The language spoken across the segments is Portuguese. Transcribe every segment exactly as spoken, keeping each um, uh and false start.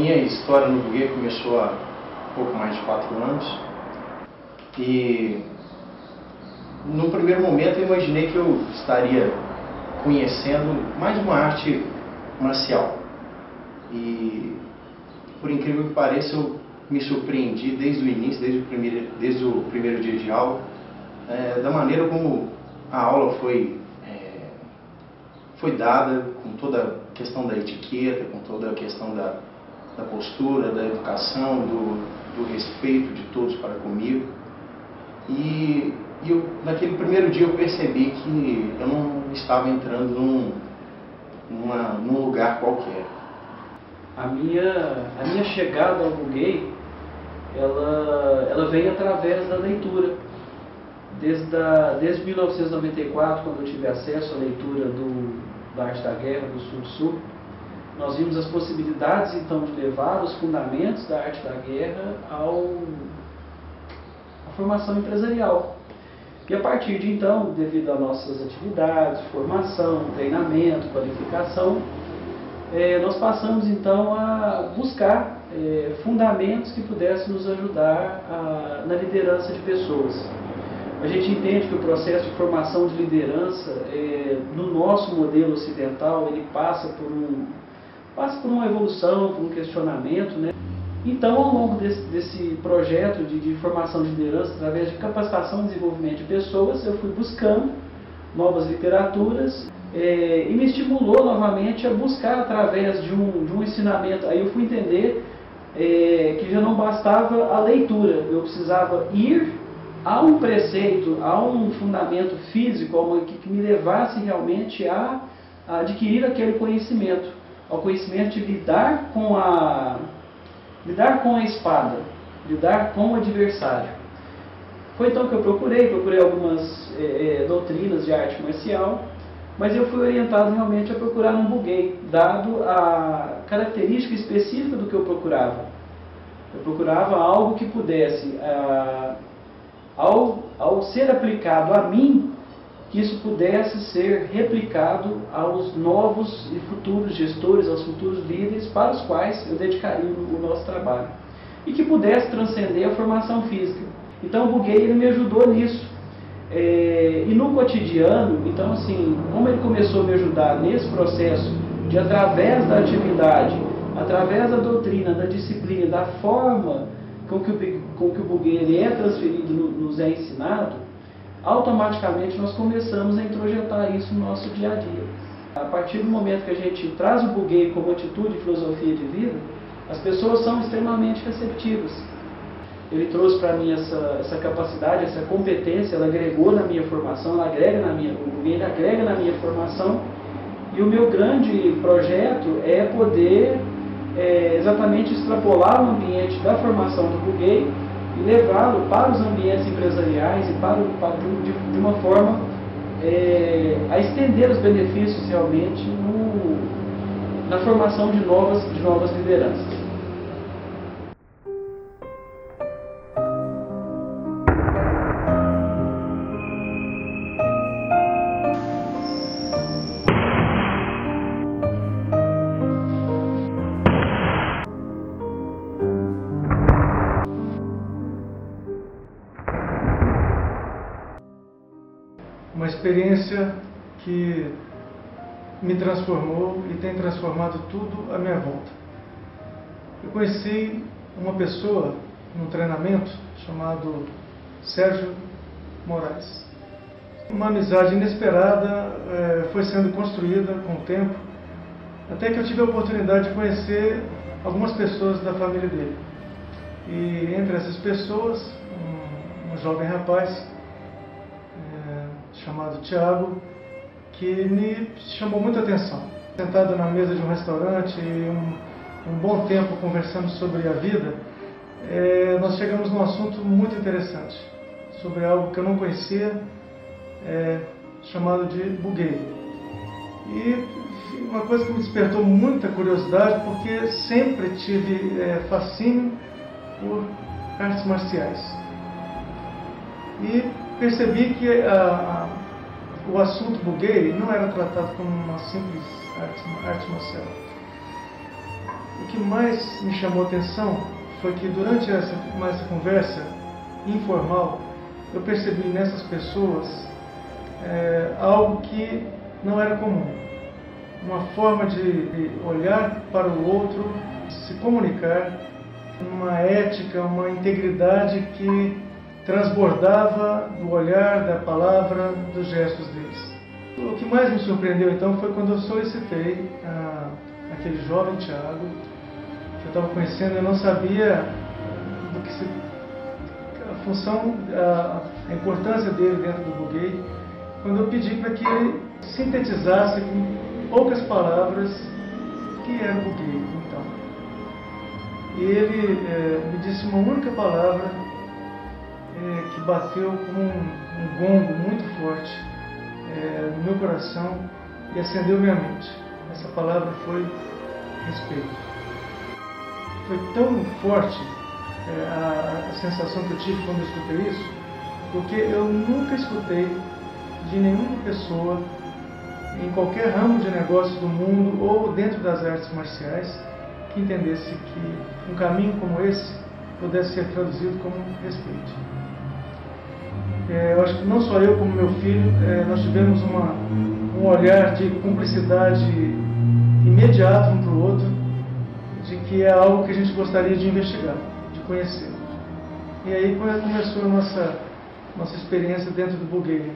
minha história no Bugei começou há pouco mais de quatro anos e no primeiro momento eu imaginei que eu estaria conhecendo mais uma arte marcial e, por incrível que pareça, eu me surpreendi desde o início, desde o primeiro, desde o primeiro dia de aula, é, da maneira como a aula foi, é, foi dada, com toda a questão da etiqueta, com toda a questão da, da postura, da educação, do, do respeito de todos para comigo. E, e eu, naquele primeiro dia eu percebi que eu não estava entrando num, numa, num lugar qualquer. A minha, a minha chegada ao Bugei, ela, ela veio através da leitura. Desde, a, desde mil novecentos e noventa e quatro, quando eu tive acesso à leitura do, da Arte da Guerra, do Sun Tzu, nós vimos as possibilidades então de levar os fundamentos da arte da guerra ao, à formação empresarial. E a partir de então, devido às nossas atividades, formação, treinamento, qualificação, eh, nós passamos então a buscar eh, fundamentos que pudessem nos ajudar a, na liderança de pessoas. A gente entende que o processo de formação de liderança, eh, no nosso modelo ocidental, ele passa por, um, passa por uma evolução, por um questionamento, né? Então, ao longo desse, desse projeto de, de formação de liderança, através de capacitação e desenvolvimento de pessoas, eu fui buscando novas literaturas eh, e me estimulou novamente a buscar através de um, de um ensinamento. Aí eu fui entender eh, que já não bastava a leitura, eu precisava ir a um preceito, a um fundamento físico, a uma, que, que me levasse realmente a, a adquirir aquele conhecimento, ao conhecimento de lidar com a, lidar com a espada, lidar com o adversário. Foi então que eu procurei, procurei algumas é, é, doutrinas de arte marcial, mas eu fui orientado realmente a procurar um Bugei, dado a característica específica do que eu procurava. Eu procurava algo que pudesse... A, Ao, ao ser aplicado a mim, que isso pudesse ser replicado aos novos e futuros gestores, aos futuros líderes para os quais eu dedicaria o nosso trabalho. E que pudesse transcender a formação física. Então o Bugei ele me ajudou nisso. É, e no cotidiano, então assim, como ele começou a me ajudar nesse processo de, através da atividade, através da doutrina, da disciplina, da forma com que o, com que o Bugei ele é transferido, nos é ensinado, automaticamente nós começamos a introjetar isso no nosso dia a dia. A partir do momento que a gente traz o Bugei como atitude e filosofia de vida, as pessoas são extremamente receptivas. Ele trouxe para mim essa, essa capacidade, essa competência, ela agregou na minha formação, ela agrega na minha, o Bugei ele agrega na minha formação, e o meu grande projeto é poder É, exatamente extrapolar o ambiente da formação do Bugei e levá-lo para os ambientes empresariais e para, para de, de uma forma é, a estender os benefícios realmente no, na formação de novas, de novas lideranças. Uma experiência que me transformou e tem transformado tudo à minha volta. Eu conheci uma pessoa num treinamento chamado Thiago Moraes. Uma amizade inesperada é, foi sendo construída com o tempo, até que eu tive a oportunidade de conhecer algumas pessoas da família dele. E entre essas pessoas, um, um jovem rapaz chamado Thiago, que me chamou muita atenção. Sentado na mesa de um restaurante e um, um bom tempo conversando sobre a vida, é, nós chegamos num assunto muito interessante, sobre algo que eu não conhecia, é, chamado de Bugei. E uma coisa que me despertou muita curiosidade, porque sempre tive é, fascínio por artes marciais. E percebi que a, a, o assunto Bugei não era tratado como uma simples arte, arte marcial. O que mais me chamou a atenção foi que durante essa, essa conversa informal, eu percebi nessas pessoas é, algo que não era comum. Uma forma de, de olhar para o outro, se comunicar, uma ética, uma integridade que transbordava do olhar, da palavra, dos gestos deles. O que mais me surpreendeu então foi quando eu solicitei a, aquele jovem Thiago, que eu estava conhecendo, eu não sabia do que se, a função, a, a importância dele dentro do Bugei, quando eu pedi para que ele sintetizasse com poucas palavras o que era o Bugei. Então, e ele é, me disse uma única palavra é, que bateu como um, um gongo muito forte é, no meu coração e acendeu minha mente. Essa palavra foi respeito. Foi tão forte é, a, a sensação que eu tive quando eu escutei isso, porque eu nunca escutei de nenhuma pessoa em qualquer ramo de negócio do mundo ou dentro das artes marciais que entendesse que um caminho como esse pudesse ser traduzido como respeito. É, eu acho que não só eu como meu filho, é, nós tivemos uma, um olhar de cumplicidade imediato um para o outro, de que é algo que a gente gostaria de investigar, de conhecer. E aí começou a nossa, nossa experiência dentro do Bugei.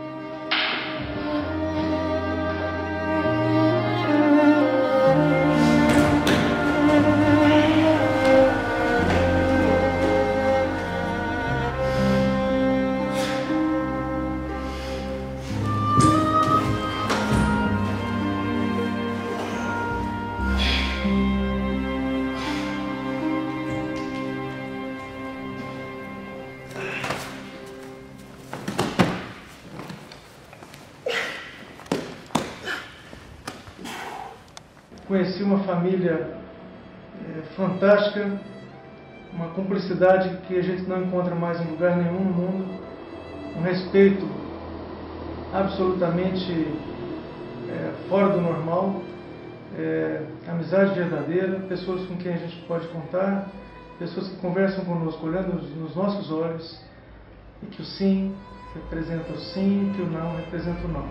Conheci uma família é, fantástica, uma cumplicidade que a gente não encontra mais em lugar nenhum no mundo, um respeito absolutamente é, fora do normal, é, amizade verdadeira, pessoas com quem a gente pode contar, pessoas que conversam conosco olhando nos nossos olhos, e que o sim representa o sim, que o não representa o não.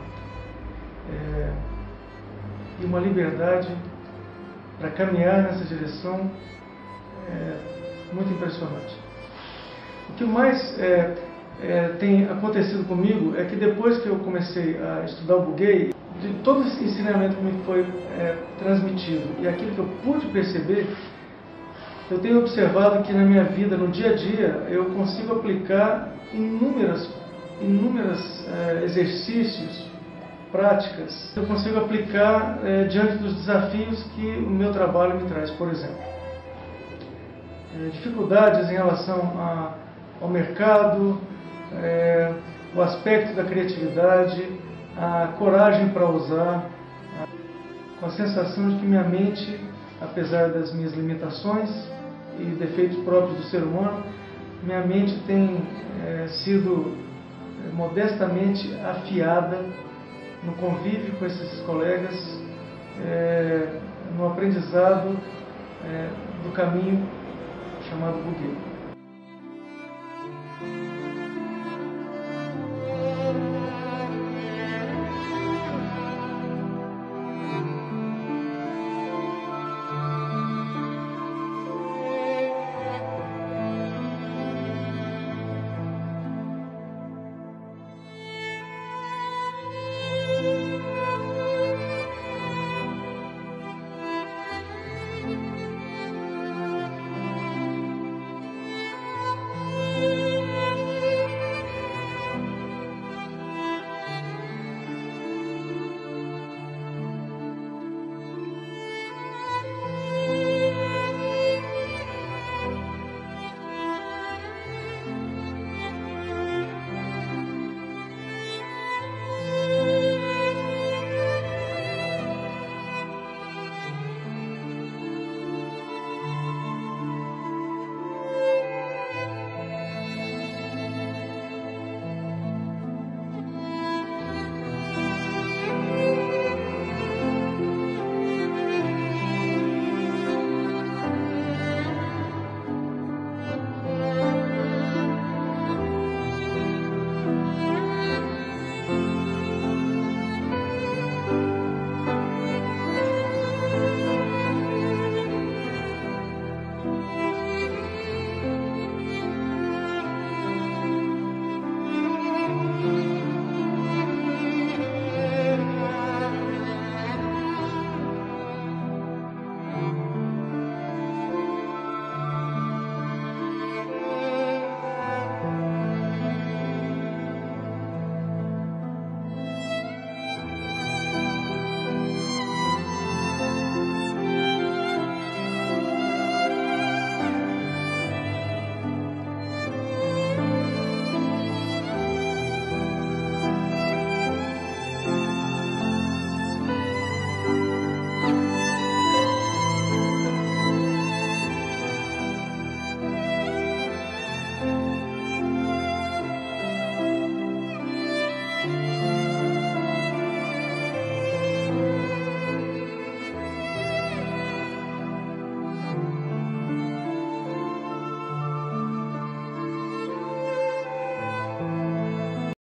É, e uma liberdade para caminhar nessa direção é muito impressionante. O que mais é, é, tem acontecido comigo é que depois que eu comecei a estudar o Bugei, de todo esse ensinamento que me foi é, transmitido e aquilo que eu pude perceber, eu tenho observado que na minha vida, no dia a dia, eu consigo aplicar inúmeras, inúmeras é, exercícios, práticas, eu consigo aplicar é, diante dos desafios que o meu trabalho me traz, por exemplo. É, dificuldades em relação a, ao mercado, é, o aspecto da criatividade, a coragem para usar, a, com a sensação de que minha mente, apesar das minhas limitações e defeitos próprios do ser humano, minha mente tem é, sido é, modestamente afiada no convívio com esses colegas, é, no aprendizado é, do caminho chamado Bugei.